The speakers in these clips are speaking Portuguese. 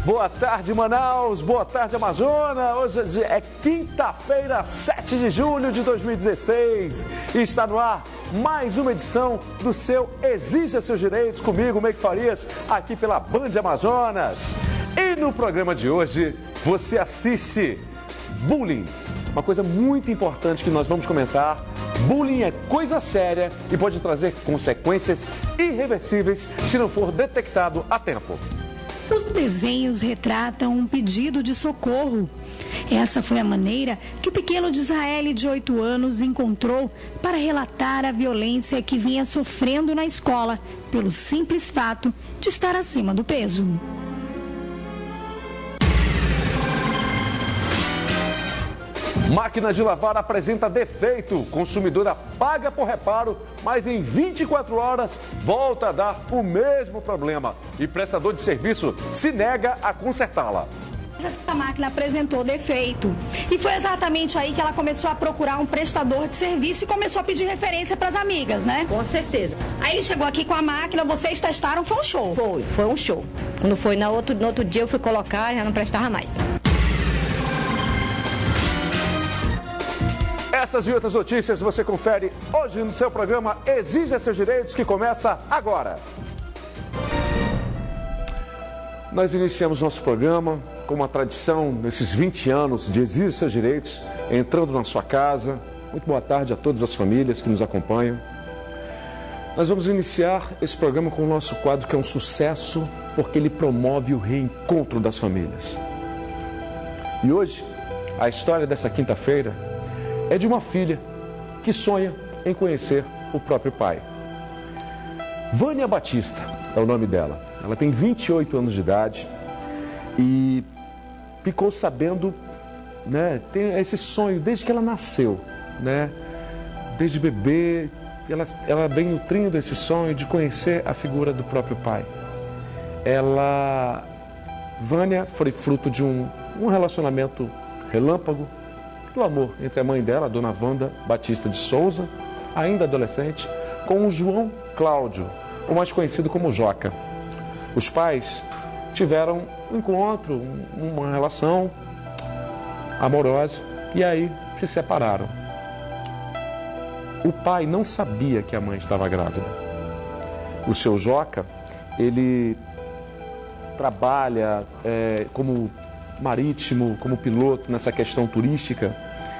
Boa tarde, Manaus. Boa tarde, Amazonas. Hoje é quinta-feira, 7 de julho de 2016. E está no ar mais uma edição do seu Exija Seus Direitos, comigo, Meike Farias, aqui pela Band Amazonas. E no programa de hoje, você assiste bullying. Uma coisa muito importante que nós vamos comentar. Bullying é coisa séria e pode trazer consequências irreversíveis se não for detectado a tempo. Os desenhos retratam um pedido de socorro. Essa foi a maneira que o pequeno de Israel, de 8 anos, encontrou para relatar a violência que vinha sofrendo na escola, pelo simples fato de estar acima do peso. Máquina de lavar apresenta defeito. Consumidora paga por reparo, mas em 24 horas volta a dar o mesmo problema. E prestador de serviço se nega a consertá-la. Essa máquina apresentou defeito. E foi exatamente aí que ela começou a procurar um prestador de serviço e começou a pedir referência para as amigas, né? Com certeza. Aí ele chegou aqui com a máquina, vocês testaram, foi um show. Foi um show. Quando foi no outro dia eu fui colocar, já não prestava mais. Essas e outras notícias você confere hoje no seu programa Exija Seus Direitos, que começa agora. Nós iniciamos nosso programa com uma tradição nesses 20 anos de Exija Seus Direitos, entrando na sua casa. Muito boa tarde a todas as famílias que nos acompanham. Nós vamos iniciar esse programa com o nosso quadro, que é um sucesso, porque ele promove o reencontro das famílias. E hoje, a história dessa quinta-feira é de uma filha que sonha em conhecer o próprio pai. Vânia Batista é o nome dela. Ela tem 28 anos de idade e ficou sabendo, né, tem esse sonho desde que ela nasceu, né? Desde bebê, ela vem nutrindo esse sonho de conhecer a figura do próprio pai. Vânia foi fruto de um relacionamento relâmpago, do amor entre a mãe dela, a dona Wanda Batista de Souza, ainda adolescente, com o João Cláudio, o mais conhecido como Joca. Os pais tiveram um encontro, uma relação amorosa, e aí se separaram. O pai não sabia que a mãe estava grávida. O seu Joca, ele trabalha como marítimo, como piloto nessa questão turística,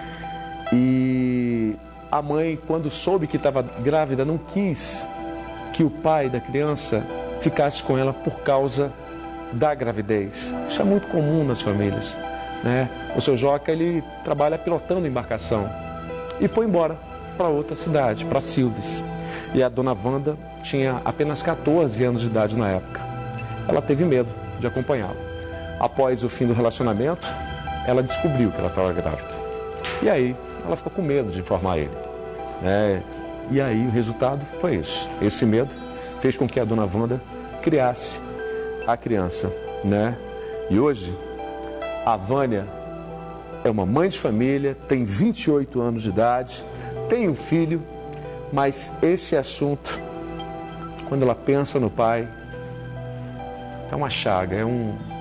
e a mãe, quando soube que estava grávida, não quis que o pai da criança ficasse com ela por causa da gravidez. Isso é muito comum nas famílias, né? O seu Joca, ele trabalha pilotando embarcação e foi embora para outra cidade, para Silves, e a dona Wanda tinha apenas 14 anos de idade na época. Ela teve medo de acompanhá-lo. Após o fim do relacionamento, ela descobriu que ela estava grávida. E aí, ela ficou com medo de informar ele, né? E aí, o resultado foi isso. Esse medo fez com que a dona Wanda criasse a criança, né? E hoje, a Vânia é uma mãe de família, tem 28 anos de idade, tem um filho, mas esse assunto, quando ela pensa no pai, é uma chaga, é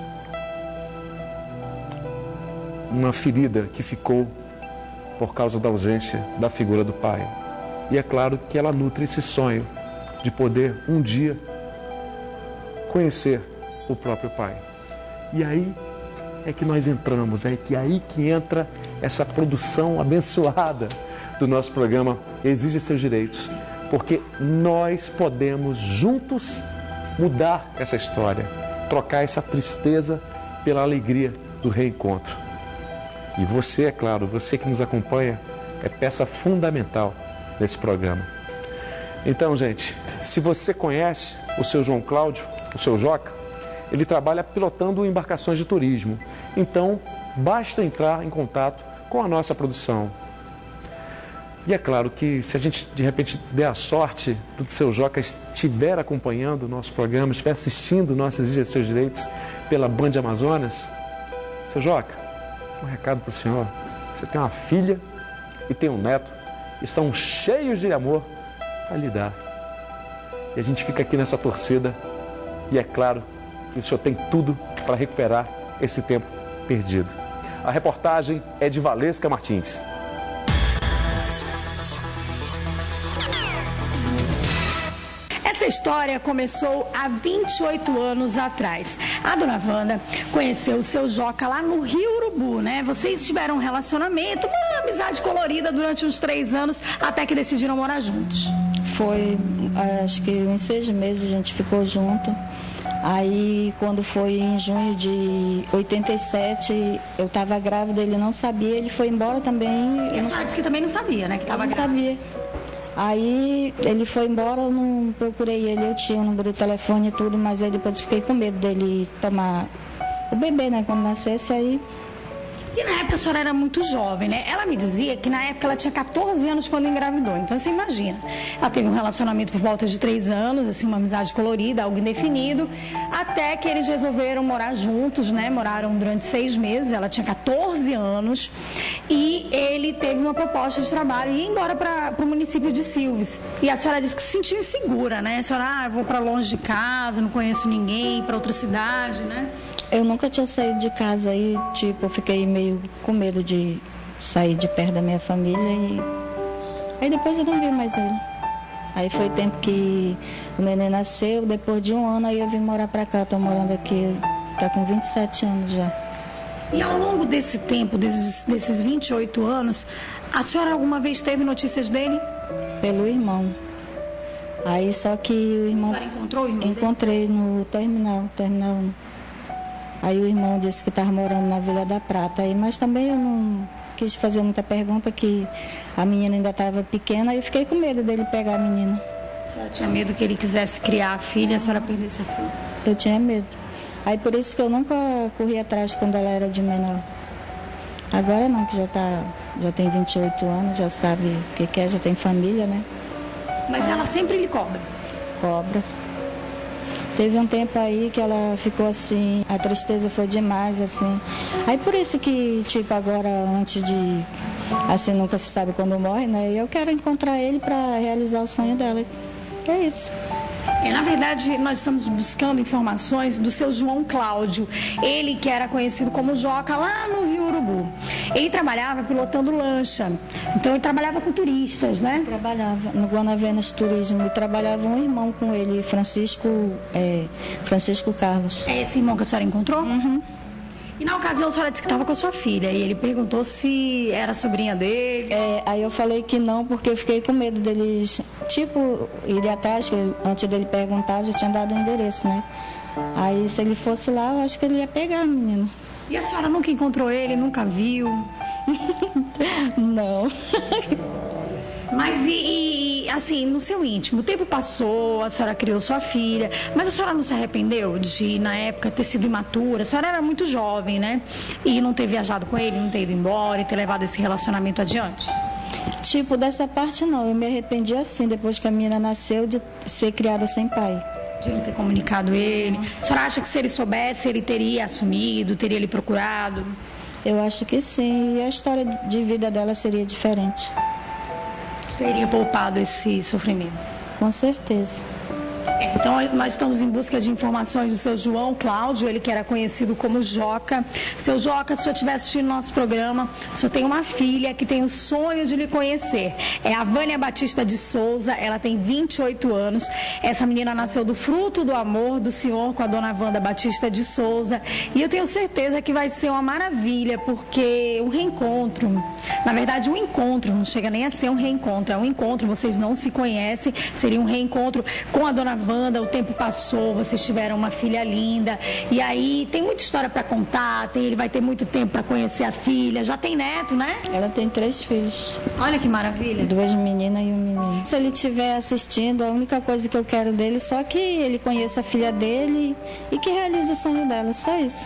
uma ferida que ficou por causa da ausência da figura do pai. E é claro que ela nutre esse sonho de poder um dia conhecer o próprio pai. E aí é que nós entramos, aí que entra essa produção abençoada do nosso programa Exija Seus Direitos, porque nós podemos juntos mudar essa história, trocar essa tristeza pela alegria do reencontro. E você, é claro, você que nos acompanha, é peça fundamental nesse programa. Então, gente, se você conhece o seu João Cláudio, o seu Joca, ele trabalha pilotando embarcações de turismo. Então, basta entrar em contato com a nossa produção. E é claro que se a gente, de repente, der a sorte do seu Joca estiver acompanhando o nosso programa, estiver assistindo o nosso Exija Seus Direitos pela Band Amazonas, seu Joca, um recado para o senhor. Você tem uma filha e tem um neto, estão cheios de amor para lhe dar. E a gente fica aqui nessa torcida, e é claro que o senhor tem tudo para recuperar esse tempo perdido. A reportagem é de Valesca Martins. Essa história começou há 28 anos atrás. A dona Wanda conheceu o seu Joca lá no Rio Urubu, né? Vocês tiveram um relacionamento, uma amizade colorida durante uns 3 anos, até que decidiram morar juntos. Foi, acho que uns 6 meses a gente ficou junto. Aí, quando foi em junho de 87, eu estava grávida, ele não sabia, ele foi embora também. E a senhora disse que também não sabia, né? Que estava grávida. Não sabia. Aí ele foi embora, eu não procurei ele, eu tinha o número de telefone e tudo, mas aí depois fiquei com medo dele tomar o bebê, né, quando nascesse, aí... E na época a senhora era muito jovem, né? Ela me dizia que na época ela tinha 14 anos quando engravidou. Então você imagina, ela teve um relacionamento por volta de 3 anos, assim, uma amizade colorida, algo indefinido, até que eles resolveram morar juntos, né? Moraram durante 6 meses, ela tinha 14 anos e ele teve uma proposta de trabalho e ia embora para o município de Silves. E a senhora disse que se sentia insegura, né? A senhora, eu vou para longe de casa, não conheço ninguém, para outra cidade, né? Eu nunca tinha saído de casa aí, tipo, eu fiquei meio com medo de sair de perto da minha família e... Aí depois eu não vi mais ele. Aí foi o tempo que o neném nasceu, depois de 1 ano aí eu vim morar pra cá, tô morando aqui, tá com 27 anos já. E ao longo desse tempo, desses 28 anos, a senhora alguma vez teve notícias dele? Pelo irmão. Aí só que o irmão... A senhora encontrou o irmão dele? Encontrei no terminal 1. Aí o irmão disse que estava morando na Vila da Prata, aí, mas também eu não quis fazer muita pergunta, que a menina ainda estava pequena, aí eu fiquei com medo dele pegar a menina. A senhora tinha medo que ele quisesse criar a filha e a senhora perdesse a filha? Eu tinha medo. Aí por isso que eu nunca corri atrás quando ela era de menor. Agora não, que já tem 28 anos, já sabe o que quer, já tem família, né? Mas ela sempre lhe cobra? Cobra. Teve um tempo aí que ela ficou assim, a tristeza foi demais, assim. Aí por isso que, tipo, agora, antes de, assim, nunca se sabe quando morre, né? Eu quero encontrar ele para realizar o sonho dela. Que é isso. Na verdade, nós estamos buscando informações do seu João Cláudio, ele que era conhecido como Joca lá no Rio Urubu. Ele trabalhava pilotando lancha, então ele trabalhava com turistas, né? Trabalhava no Guanavenas Turismo e trabalhava um irmão com ele, Francisco Carlos. É esse irmão que a senhora encontrou? Uhum. E na ocasião a senhora disse que estava com a sua filha e ele perguntou se era sobrinha dele. Aí eu falei que não, porque eu fiquei com medo deles, tipo, ir atrás, antes dele perguntar, eu já tinha dado o endereço, né? Aí se ele fosse lá, eu acho que ele ia pegar a menina. E a senhora nunca encontrou ele, nunca viu? Não. Mas assim, no seu íntimo, o tempo passou, a senhora criou sua filha, mas a senhora não se arrependeu de, na época, ter sido imatura? A senhora era muito jovem, né? E não ter viajado com ele, não ter ido embora e ter levado esse relacionamento adiante? Tipo, dessa parte não, eu me arrependi assim, depois que a menina nasceu, de ser criada sem pai. De não ter comunicado ele. A senhora acha que se ele soubesse, ele teria assumido, teria lhe procurado? Eu acho que sim, e a história de vida dela seria diferente. Teria poupado esse sofrimento? Com certeza. Então, nós estamos em busca de informações do seu João Cláudio, ele que era conhecido como Joca. Seu Joca, se o senhor estiver assistindo nosso programa, o senhor tem uma filha que tem o sonho de lhe conhecer. É a Vânia Batista de Souza, ela tem 28 anos. Essa menina nasceu do fruto do amor do senhor com a dona Wanda Batista de Souza. E eu tenho certeza que vai ser uma maravilha, porque o reencontro, na verdade o encontro, não chega nem a ser um reencontro, é um encontro, vocês não se conhecem, seria um reencontro com a dona Wanda, o tempo passou, vocês tiveram uma filha linda, e aí tem muita história para contar, ele vai ter muito tempo para conhecer a filha, já tem neto, né? Ela tem 3 filhos. Olha que maravilha. 2 meninas e um menino. Se ele estiver assistindo, a única coisa que eu quero dele é só que ele conheça a filha dele e que realize o sonho dela, só isso.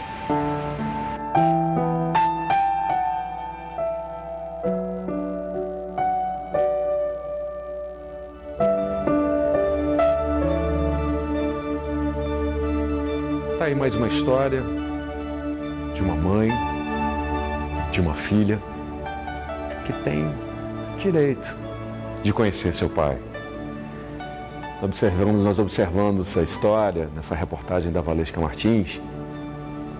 Tá aí mais uma história de uma mãe, de uma filha que tem direito de conhecer seu pai. Nós observando essa história, nessa reportagem da Valesca Martins,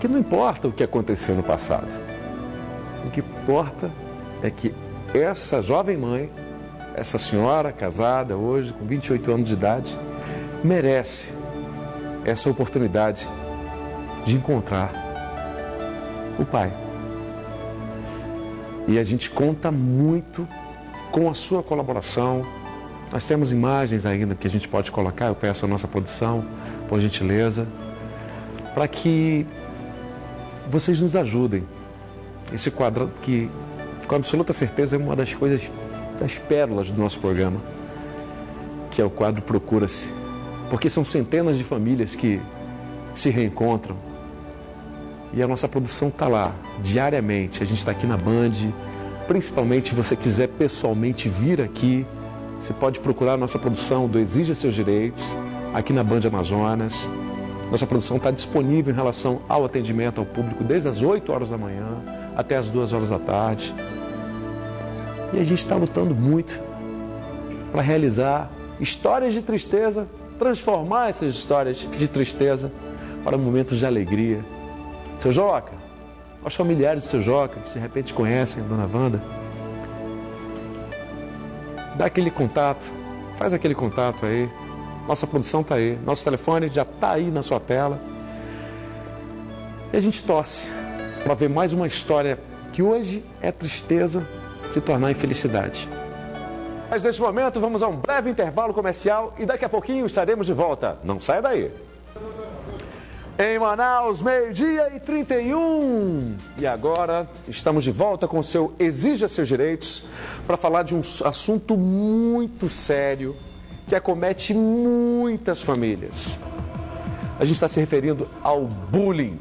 que não importa o que aconteceu no passado. O que importa é que essa jovem mãe, essa senhora casada hoje, com 28 anos de idade, merece essa oportunidade de encontrar o pai. E a gente conta muito com a sua colaboração. Nós temos imagens ainda que a gente pode colocar, eu peço a nossa produção, por gentileza, para que vocês nos ajudem. Esse quadro que, com absoluta certeza, é uma das coisas, das pérolas do nosso programa, que é o quadro Procura-se. Porque são centenas de famílias que se reencontram e a nossa produção está lá, diariamente. A gente está aqui na Band, principalmente se você quiser pessoalmente vir aqui, você pode procurar a nossa produção do Exija Seus Direitos, aqui na Band Amazonas. Nossa produção está disponível em relação ao atendimento ao público desde as 8 horas da manhã até as 2 horas da tarde. E a gente está lutando muito para realizar histórias de tristeza, transformar essas histórias de tristeza para momentos de alegria. Seu Joca, os familiares do seu Joca, que de repente conhecem a Dona Wanda, dá aquele contato, faz aquele contato aí. Nossa produção está aí, nosso telefone já está aí na sua tela. E a gente torce para ver mais uma história que hoje é tristeza se tornar em felicidade. Mas neste momento vamos a um breve intervalo comercial e daqui a pouquinho estaremos de volta. Não saia daí. Em Manaus, 12h31. E agora estamos de volta com o seu Exija Seus Direitos para falar de um assunto muito sério que acomete muitas famílias. A gente está se referindo ao bullying.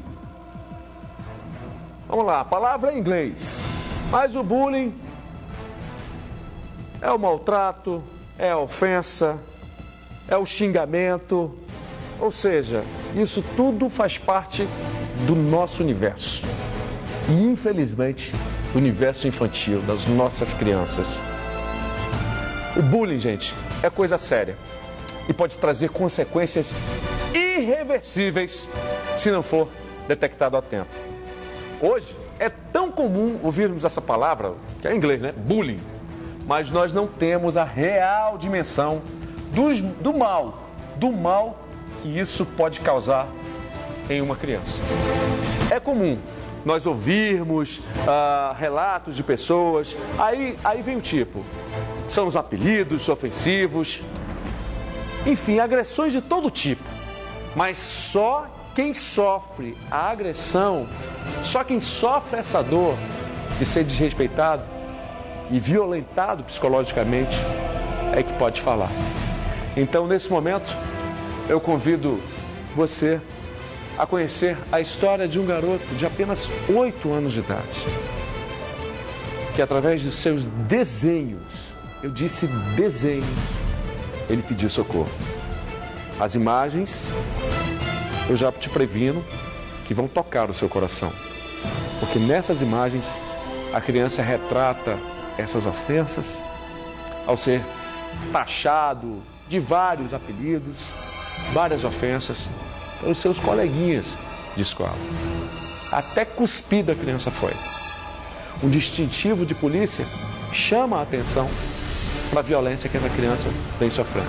Vamos lá, a palavra é em inglês, mas o bullying é o maltrato, é a ofensa, é o xingamento, ou seja, isso tudo faz parte do nosso universo. E, infelizmente, do universo infantil, das nossas crianças. O bullying, gente, é coisa séria e pode trazer consequências irreversíveis se não for detectado a tempo. Hoje é tão comum ouvirmos essa palavra, que é em inglês, né? Bullying. Mas nós não temos a real dimensão do mal que isso pode causar em uma criança. É comum nós ouvirmos relatos de pessoas, aí vem o tipo, são os apelidos ofensivos, enfim, agressões de todo tipo. Mas só quem sofre a agressão, só quem sofre essa dor de ser desrespeitado e violentado psicologicamente é que pode falar. Então, nesse momento, eu convido você a conhecer a história de um garoto de apenas 8 anos de idade, que através de seus desenhos, eu disse desenhos, ele pediu socorro. As imagens, eu já te previno que vão tocar o seu coração, porque nessas imagens a criança retrata essas ofensas ao ser taxado de vários apelidos, várias ofensas pelos seus coleguinhas de escola. Até cuspida a criança foi. Um distintivo de polícia chama a atenção para a violência que essa criança vem sofrendo.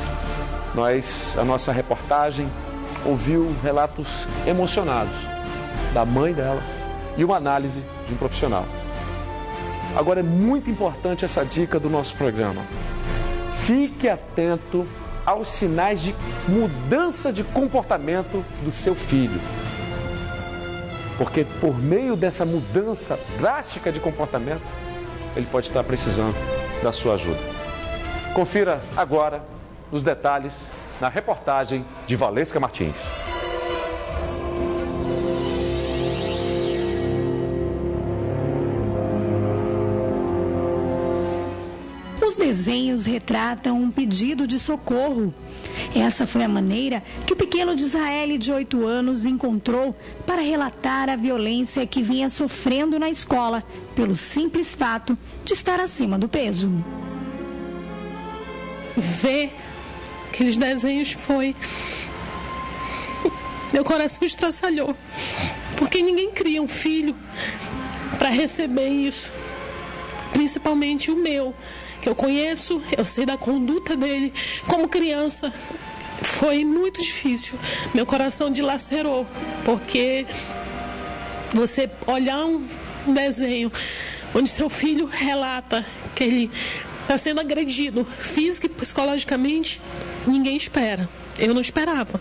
A nossa reportagem ouviu relatos emocionados da mãe dela e uma análise de um profissional. Agora é muito importante essa dica do nosso programa. Fique atento aos sinais de mudança de comportamento do seu filho. Porque por meio dessa mudança drástica de comportamento, ele pode estar precisando da sua ajuda. Confira agora os detalhes na reportagem de Valesca Martins. Os desenhos retratam um pedido de socorro. Essa foi a maneira que o pequeno de Israel, de 8 anos, encontrou para relatar a violência que vinha sofrendo na escola, pelo simples fato de estar acima do peso. Ver aqueles desenhos foi... Meu coração estraçalhou, Porque ninguém cria um filho para receber isso. Principalmente o meu, que eu conheço, eu sei da conduta dele. Como criança, foi muito difícil. Meu coração dilacerou, porque você olhar um desenho onde seu filho relata que ele está sendo agredido física e psicologicamente, ninguém espera. Eu não esperava.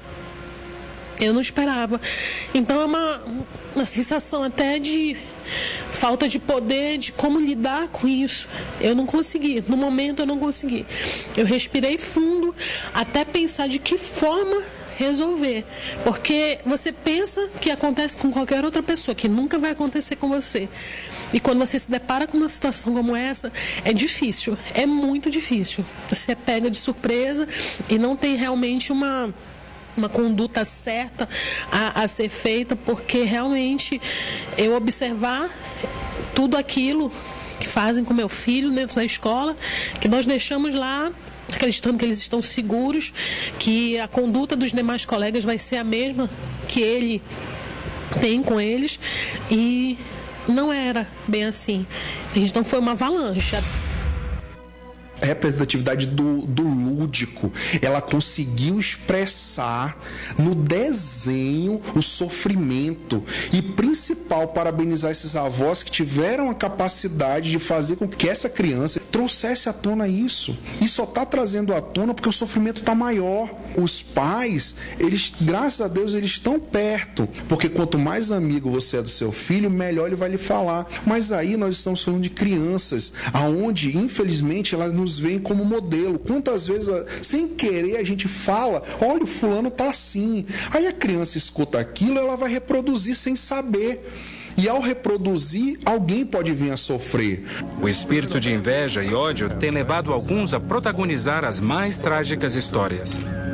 Então é uma sensação até de falta de poder, de como lidar com isso. Eu não consegui, no momento eu não consegui. Eu respirei fundo até pensar de que forma resolver, porque você pensa que acontece com qualquer outra pessoa, que nunca vai acontecer com você. E quando você se depara com uma situação como essa, é difícil, é muito difícil. Você é pega de surpresa e não tem realmente uma conduta certa a ser feita, porque realmente eu observar tudo aquilo que fazem com meu filho dentro da escola, que nós deixamos lá acreditando que eles estão seguros, que a conduta dos demais colegas vai ser a mesma que ele tem com eles, e não era bem assim. Então foi uma avalanche. A representatividade do lúdico, ela conseguiu expressar no desenho o sofrimento, e principal, parabenizar esses avós que tiveram a capacidade de fazer com que essa criança trouxesse à tona isso, e só está trazendo à tona porque o sofrimento está maior. Os pais, eles, graças a Deus, eles estão perto, porque quanto mais amigo você é do seu filho, melhor ele vai lhe falar. Mas aí nós estamos falando de crianças, aonde infelizmente elas nos veem como modelo. Quantas vezes, sem querer, a gente fala, olha, o fulano tá assim. Aí a criança escuta aquilo, ela vai reproduzir sem saber. E ao reproduzir, alguém pode vir a sofrer. O espírito de inveja e ódio tem levado alguns a protagonizar as mais trágicas histórias.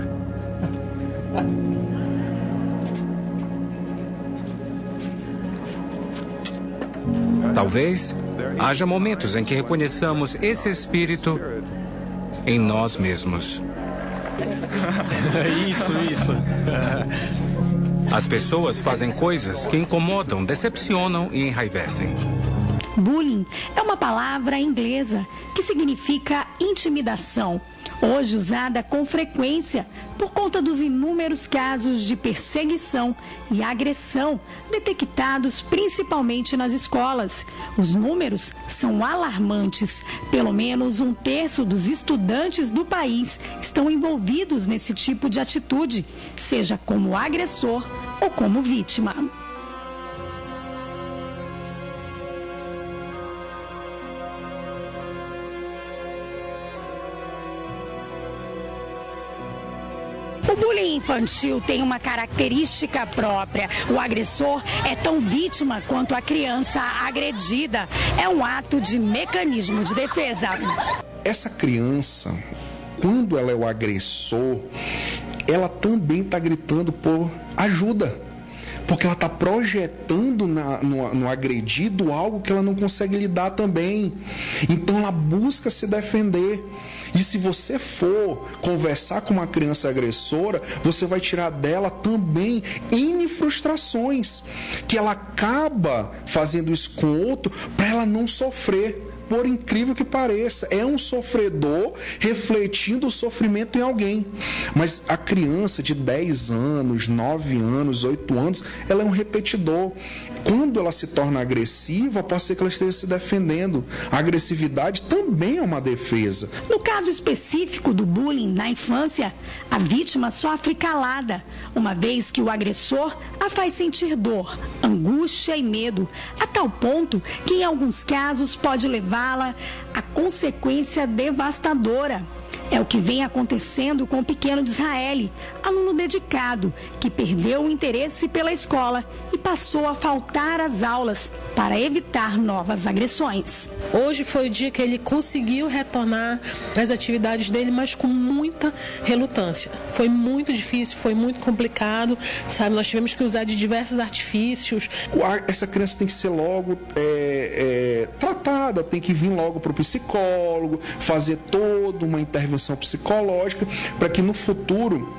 Talvez haja momentos em que reconheçamos esse espírito em nós mesmos. Isso. As pessoas fazem coisas que incomodam, decepcionam e enraivecem. Bullying é uma palavra inglesa que significa intimidação, hoje usada com frequência por conta dos inúmeros casos de perseguição e agressão detectados principalmente nas escolas. Os números são alarmantes. Pelo menos 1/3 dos estudantes do país estão envolvidos nesse tipo de atitude, seja como agressor ou como vítima. O bullying infantil tem uma característica própria. O agressor é tão vítima quanto a criança agredida. É um ato de mecanismo de defesa. Essa criança, quando ela é o agressor, ela também está gritando por ajuda. Porque ela está projetando no agredido algo que ela não consegue lidar também. Então ela busca se defender. E se você for conversar com uma criança agressora, você vai tirar dela também N frustrações, que ela acaba fazendo isso com o outro para ela não sofrer. Por incrível que pareça, é um sofredor refletindo o sofrimento em alguém. Mas a criança de 10 anos, 9 anos, 8 anos, ela é um repetidor. Quando ela se torna agressiva, pode ser que ela esteja se defendendo. A agressividade também é uma defesa. No caso específico do bullying na infância, a vítima sofre calada, uma vez que o agressor a faz sentir dor, angústia e medo, a tal ponto que em alguns casos pode levá-la a consequência devastadora. É o que vem acontecendo com o pequeno Disraeli, aluno dedicado, que perdeu o interesse pela escola e passou a faltar às aulas para evitar novas agressões. Hoje foi o dia que ele conseguiu retornar às atividades dele, mas com muita relutância. Foi muito difícil, foi muito complicado, sabe? Nós tivemos que usar de diversos artifícios. Essa criança tem que ser logo tratada, tem que vir logo para o psicólogo, fazer toda uma intervenção psicológica para que no futuro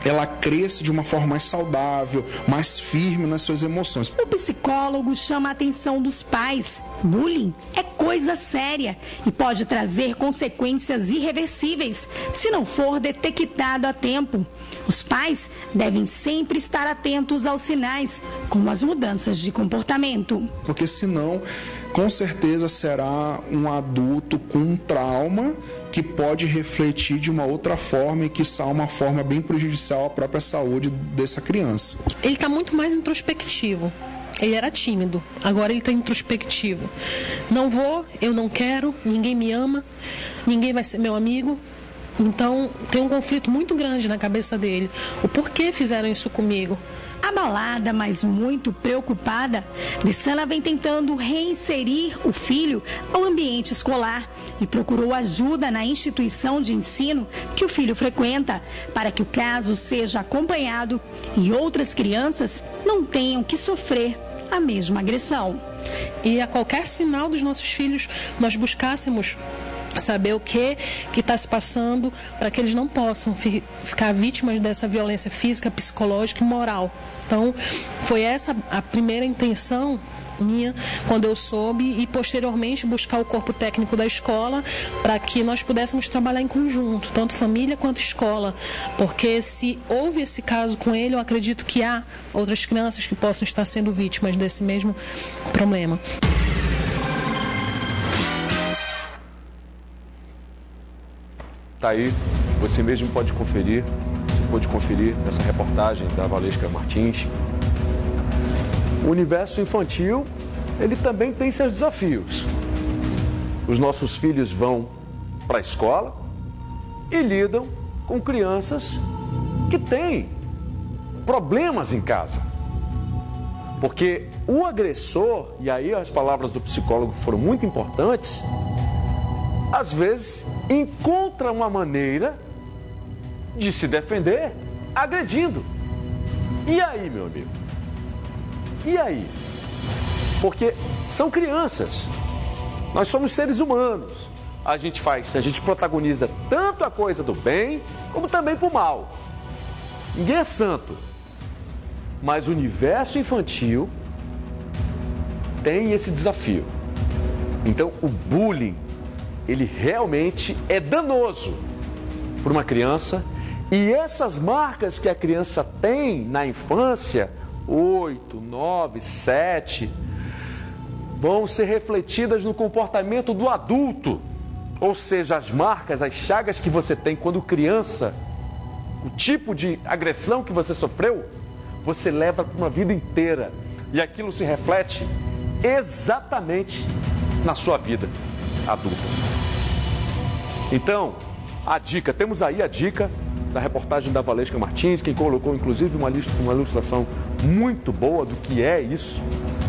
ela cresça de uma forma mais saudável, mais firme nas suas emoções. O psicólogo chama a atenção dos pais. Bullying é coisa séria e pode trazer consequências irreversíveis se não for detectado a tempo. Os pais devem sempre estar atentos aos sinais, como as mudanças de comportamento. Porque senão, com certeza será um adulto com um trauma que pode refletir de uma outra forma e quiçá uma forma bem prejudicial à própria saúde dessa criança. Ele está muito mais introspectivo. Ele era tímido, agora ele está introspectivo. Não vou, eu não quero, ninguém me ama, ninguém vai ser meu amigo. Então, tem um conflito muito grande na cabeça dele. O porquê fizeram isso comigo? Abalada, mas muito preocupada, Dessana vem tentando reinserir o filho ao ambiente escolar e procurou ajuda na instituição de ensino que o filho frequenta, para que o caso seja acompanhado e outras crianças não tenham que sofrer a mesma agressão. E a qualquer sinal dos nossos filhos, nós buscássemos saber o que está se passando para que eles não possam ficar vítimas dessa violência física, psicológica e moral. Então, foi essa a primeira intenção minha quando eu soube e posteriormente buscar o corpo técnico da escola para que nós pudéssemos trabalhar em conjunto, tanto família quanto escola, porque se houve esse caso com ele, eu acredito que há outras crianças que possam estar sendo vítimas desse mesmo problema. Tá aí, você mesmo pode conferir, essa reportagem da Valesca Martins. O universo infantil, ele também tem seus desafios. Os nossos filhos vão para a escola e lidam com crianças que têm problemas em casa. Porque o agressor, e aí as palavras do psicólogo foram muito importantes, às vezes encontra uma maneira de se defender agredindo. E aí, meu amigo? E aí? Porque são crianças. Nós somos seres humanos. A gente protagoniza tanto a coisa do bem, como também pro mal. Ninguém é santo. Mas o universo infantil tem esse desafio. Então, o bullying, ele realmente é danoso para uma criança. E essas marcas que a criança tem na infância, 8, 9, 7, vão ser refletidas no comportamento do adulto. Ou seja, as marcas, as chagas que você tem quando criança, o tipo de agressão que você sofreu, você leva para uma vida inteira. E aquilo se reflete exatamente na sua vida adulta. Então, temos aí a dica da reportagem da Valesca Martins, quem colocou inclusive uma ilustração muito boa do que é isso.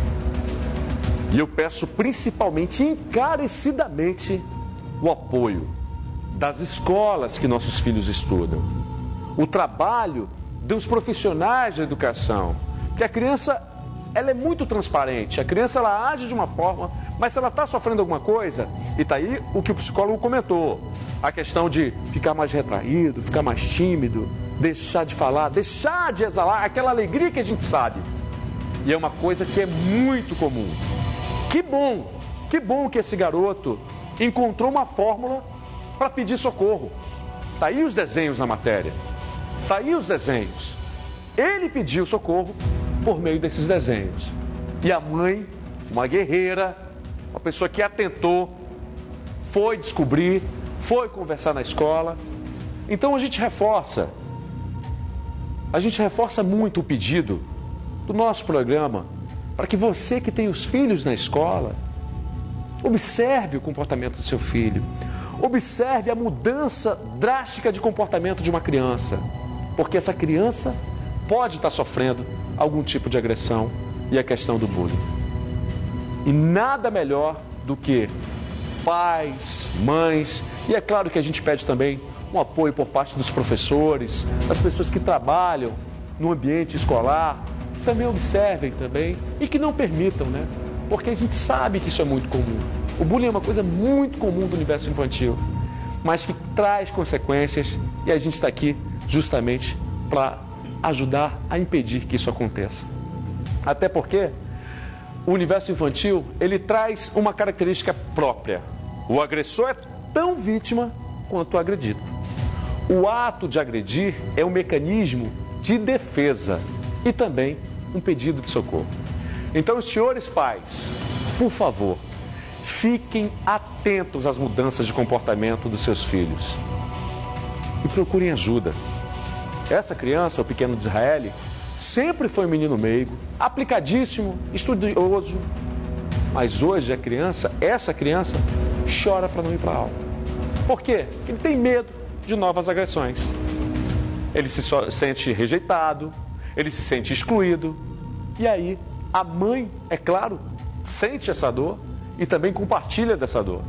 E eu peço principalmente, encarecidamente, o apoio das escolas que nossos filhos estudam, o trabalho dos profissionais da educação, porque a criança, ela é muito transparente, a criança ela age de uma forma, mas se ela está sofrendo alguma coisa, e está aí o que o psicólogo comentou, a questão de ficar mais retraído, ficar mais tímido, deixar de falar, deixar de exalar aquela alegria que a gente sabe. E é uma coisa que é muito comum. Que bom que esse garoto encontrou uma fórmula para pedir socorro. Está aí os desenhos na matéria. Está aí os desenhos. Ele pediu socorro por meio desses desenhos. E a mãe, uma guerreira, uma pessoa que atentou, foi descobrir, foi conversar na escola. Então a gente reforça muito o pedido do nosso programa para que você que tem os filhos na escola, observe o comportamento do seu filho, observe a mudança drástica de comportamento de uma criança, porque essa criança pode estar sofrendo algum tipo de agressão e a questão do bullying. E nada melhor do que pais, mães, e é claro que a gente pede também um apoio por parte dos professores, das pessoas que trabalham no ambiente escolar, também observem também e que não permitam, né? Porque a gente sabe que isso é muito comum. O bullying é uma coisa muito comum do universo infantil, mas que traz consequências e a gente está aqui justamente para ajudar a impedir que isso aconteça. Até porque o universo infantil, ele traz uma característica própria. O agressor é tão vítima quanto o agredido. O ato de agredir é um mecanismo de defesa e também um pedido de socorro. Então, os senhores pais, por favor, fiquem atentos às mudanças de comportamento dos seus filhos e procurem ajuda. Essa criança, o pequeno Israel, sempre foi um menino meigo, aplicadíssimo, estudioso, mas hoje essa criança chora para não ir para a aula. Por quê? Ele tem medo de novas agressões. Ele se sente rejeitado, ele se sente excluído. E aí, a mãe, é claro, sente essa dor e também compartilha dessa dor.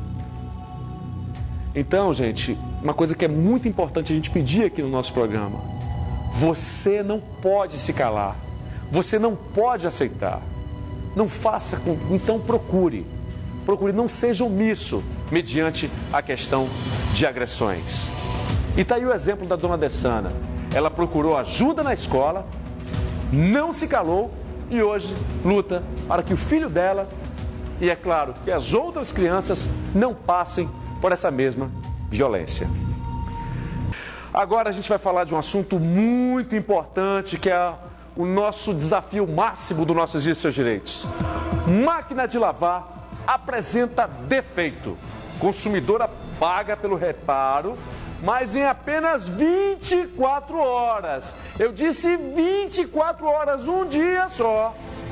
Então, gente, uma coisa que é muito importante a gente pedir aqui no nosso programa: você não pode se calar, você não pode aceitar. Não faça, então procure, não seja omisso mediante a questão de agressões. E está aí o exemplo da dona Dessana. Ela procurou ajuda na escola, não se calou e hoje luta para que o filho dela, e é claro, que as outras crianças não passem por essa mesma violência. Agora a gente vai falar de um assunto muito importante, que é o nosso desafio máximo do Nossos Dias e Seus Direitos. Máquina de lavar apresenta defeito. Consumidora paga pelo reparo, mas em apenas 24 horas. Eu disse 24 horas, um dia só.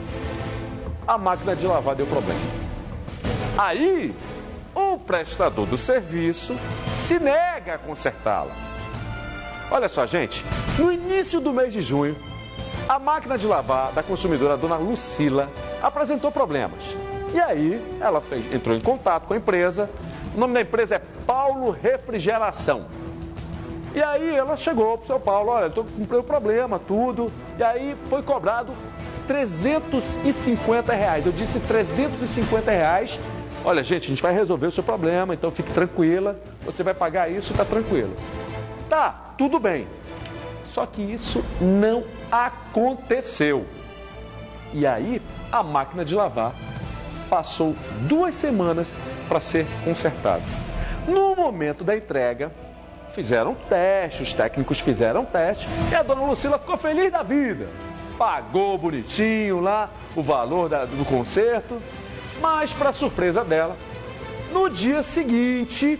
A máquina de lavar deu problema. Aí, o prestador do serviço se nega a consertá-la. Olha só, gente, no início do mês de junho, a máquina de lavar da consumidora Dona Lucila apresentou problemas. E aí, ela entrou em contato com a empresa. O nome da empresa é Paulo Refrigeração. E aí, ela chegou para o seu Paulo: olha, estou com um problema, tudo. E aí, foi cobrado R$350. Eu disse R$350. Olha, gente, a gente vai resolver o seu problema, então fique tranquila. Você vai pagar isso e está tranquilo. Tá, tudo bem. Só que isso não aconteceu. E aí, a máquina de lavar passou 2 semanas para ser consertada. No momento da entrega, fizeram teste, os técnicos fizeram teste e a dona Lucila ficou feliz da vida. Pagou bonitinho lá o valor do conserto, mas, para surpresa dela, no dia seguinte,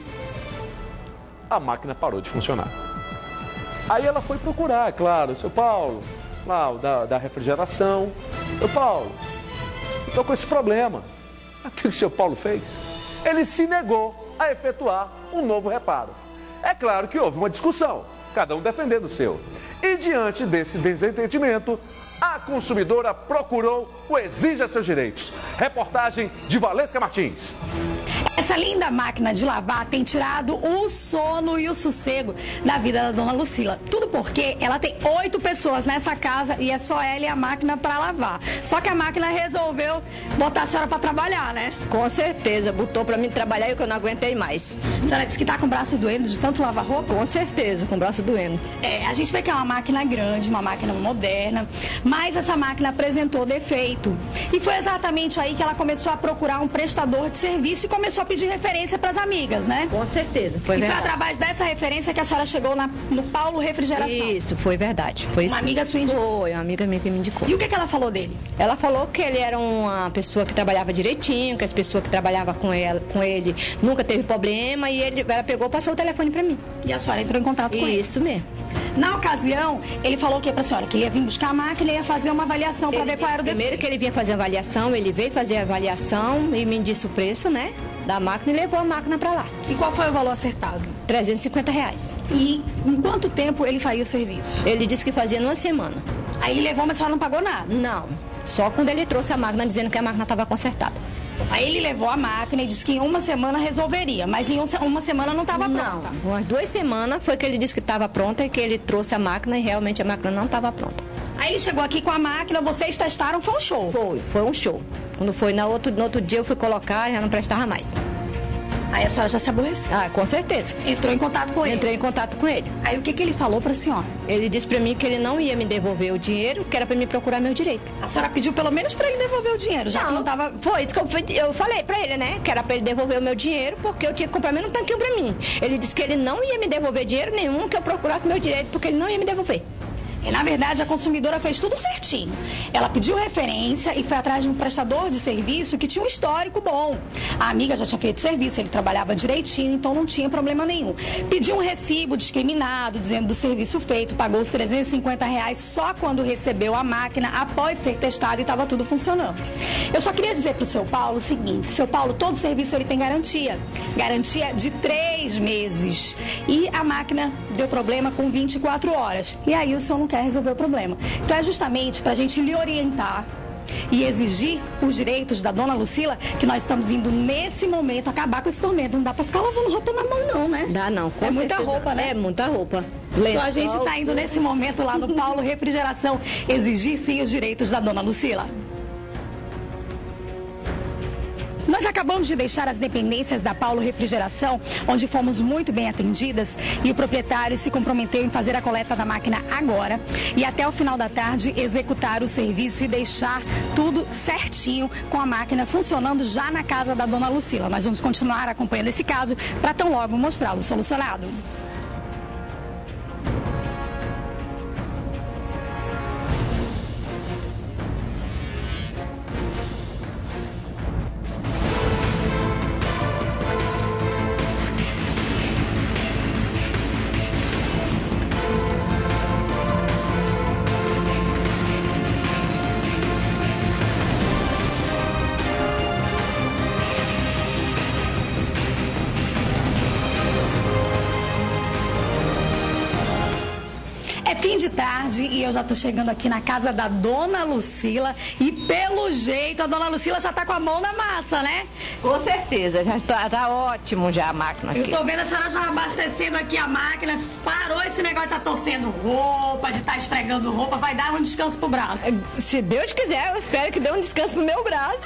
a máquina parou de funcionar. Aí ela foi procurar, claro, o seu Paulo, lá da refrigeração. Seu Paulo, estou com esse problema. O que o seu Paulo fez? Ele se negou a efetuar um novo reparo. É claro que houve uma discussão, cada um defendendo o seu. E diante desse desentendimento, a consumidora procurou o Exija Seus Direitos. Reportagem de Valesca Martins. Essa linda máquina de lavar tem tirado o sono e o sossego da vida da dona Lucila. Tudo porque ela tem 8 pessoas nessa casa e é só ela e a máquina para lavar. Só que a máquina resolveu botar a senhora para trabalhar, né? Com certeza, botou para mim trabalhar e eu não aguentei mais. A senhora disse que tá com o braço doendo de tanto lavar roupa? Com certeza, com o braço doendo. A gente vê que é uma máquina grande, uma máquina moderna, mas essa máquina apresentou defeito. E foi exatamente aí que ela começou a procurar um prestador de serviço e começou a pedir referência para as amigas, né? Com certeza, foi verdade. E foi através dessa referência que a senhora chegou no Paulo Refrigeração. Isso, foi verdade. Foi uma amiga sua indicou? Foi, uma amiga minha que me indicou. E o que ela falou dele? Ela falou que ele era uma pessoa que trabalhava direitinho, que as pessoas que trabalhavam com ele nunca teve problema, e ela pegou e passou o telefone para mim. E a senhora entrou em contato com ele? Isso mesmo. Na ocasião, ele falou o que para a senhora? Que ele ia vir buscar a máquina e ia fazer uma avaliação para ver qual era o defeito. Primeiro que ele vinha fazer a avaliação, ele veio fazer a avaliação e me disse o preço, né, da máquina, e levou a máquina para lá. E qual foi o valor acertado? R$350. E em quanto tempo ele faria o serviço? Ele disse que fazia numa semana. Aí ele levou, mas a senhora não pagou nada? Não, só quando ele trouxe a máquina dizendo que a máquina estava consertada. Aí ele levou a máquina e disse que em uma semana resolveria, mas em uma semana não estava pronta. Não, umas 2 semanas foi que ele disse que estava pronta e que ele trouxe a máquina e realmente a máquina não estava pronta. Aí ele chegou aqui com a máquina, vocês testaram, foi um show? Foi um show. Quando foi no outro dia eu fui colocar, já não prestava mais. Aí a senhora já se aborreceu. Ah, com certeza. Entrou em contato com ele? Entrei em contato com ele. Aí o que ele falou pra senhora? Ele disse pra mim que ele não ia me devolver o dinheiro, que era pra me procurar meu direito. A senhora pediu pelo menos pra ele devolver o dinheiro, já que não tava... Foi isso que eu falei pra ele, né? Que era pra ele devolver o meu dinheiro, porque eu tinha que comprar menos um tanquinho pra mim. Ele disse que ele não ia me devolver dinheiro nenhum, que eu procurasse meu direito, porque ele não ia me devolver. E, na verdade, a consumidora fez tudo certinho. Ela pediu referência e foi atrás de um prestador de serviço que tinha um histórico bom. A amiga já tinha feito serviço, ele trabalhava direitinho, então não tinha problema nenhum. Pediu um recibo discriminado, dizendo do serviço feito, pagou os R$350 só quando recebeu a máquina, após ser testado e estava tudo funcionando. Eu só queria dizer para o seu Paulo o seguinte, seu Paulo, todo serviço ele tem garantia. Garantia de 3 meses. E a máquina deu problema com 24 horas. E aí o senhor não quer resolver o problema. Então é justamente para a gente lhe orientar e exigir os direitos da dona Lucila que nós estamos indo nesse momento acabar com esse tormento. Não dá para ficar lavando roupa na mão não, né? Dá não, com certeza. Muita roupa, né? É muita roupa. Então a gente está indo nesse momento lá no Paulo Refrigeração exigir sim os direitos da dona Lucila. Nós acabamos de deixar as dependências da Paulo Refrigeração, onde fomos muito bem atendidas, e o proprietário se comprometeu em fazer a coleta da máquina agora e até o final da tarde executar o serviço e deixar tudo certinho com a máquina funcionando já na casa da dona Lucila. Nós vamos continuar acompanhando esse caso para tão logo mostrá-lo solucionado. Fim de tarde e eu já tô chegando aqui na casa da dona Lucila e pelo jeito a dona Lucila já tá com a mão na massa, né? Com certeza, já tá ótimo já a máquina aqui. Eu tô vendo a senhora já abastecendo aqui a máquina, parou esse negócio de tá torcendo roupa, de tá esfregando roupa, vai dar um descanso pro braço. Se Deus quiser, eu espero que dê um descanso pro meu braço.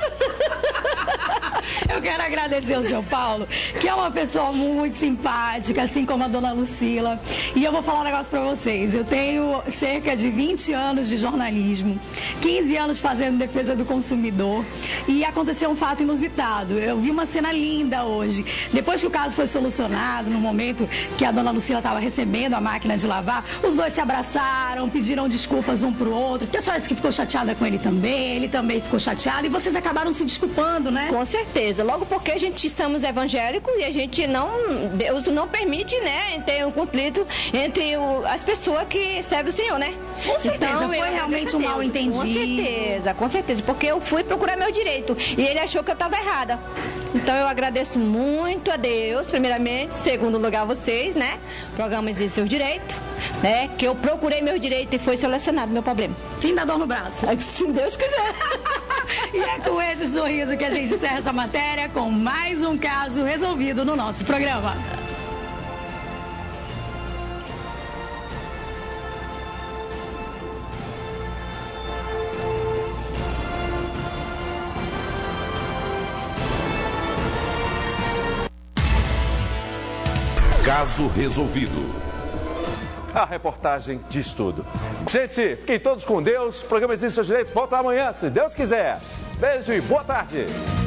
Eu quero agradecer ao seu Paulo, que é uma pessoa muito simpática, assim como a dona Lucila. E eu vou falar um negócio pra vocês. Eu tenho cerca de 20 anos de jornalismo, 15 anos fazendo defesa do consumidor e aconteceu um fato inusitado. Eu vi uma cena linda hoje. Depois que o caso foi solucionado, no momento que a dona Lucila estava recebendo a máquina de lavar, os dois se abraçaram, pediram desculpas um pro outro, porque a senhora disse que ficou chateada com ele também ficou chateado e vocês acabaram se desculpando, né? Com certeza, logo porque a gente somos evangélicos e a gente Deus não permite, né, ter um conflito entre as pessoas que servem o Senhor, né? Com certeza, então, foi realmente um mal entendido. Com certeza, porque eu fui procurar meu direito e ele achou que eu estava errada. Então eu agradeço muito a Deus, primeiramente, segundo lugar vocês, né? Programa Exige Seus Direitos, né? Que eu procurei meu direito e foi solucionado meu problema. Fim da dor no braço. Se Deus quiser. E é com esse sorriso que a gente encerra essa matéria com mais um caso resolvido no nosso programa. Caso resolvido. A reportagem diz tudo. Gente, fiquem todos com Deus. O programa Exige Seus Direitos volta amanhã, se Deus quiser. Beijo e boa tarde.